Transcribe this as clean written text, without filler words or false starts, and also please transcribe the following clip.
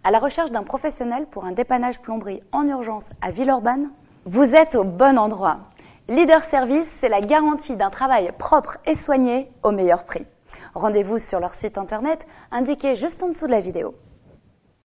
À la recherche d'un professionnel pour un dépannage plomberie en urgence à Villeurbanne? Vous êtes au bon endroit. Leader Service, c'est la garantie d'un travail propre et soigné au meilleur prix. Rendez-vous sur leur site internet indiqué juste en dessous de la vidéo.